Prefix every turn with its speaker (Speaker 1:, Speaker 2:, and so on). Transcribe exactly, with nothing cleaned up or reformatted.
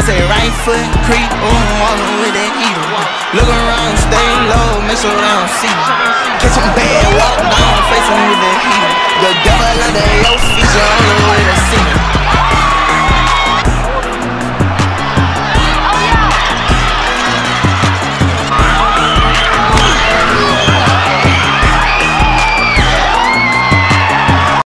Speaker 1: say right foot creep, ooh, walking with that heater. Look around, stay low, make sure they don't see me. Catch some bad, walk down, face them with that heater. The devil under your feet, you all the way to see me.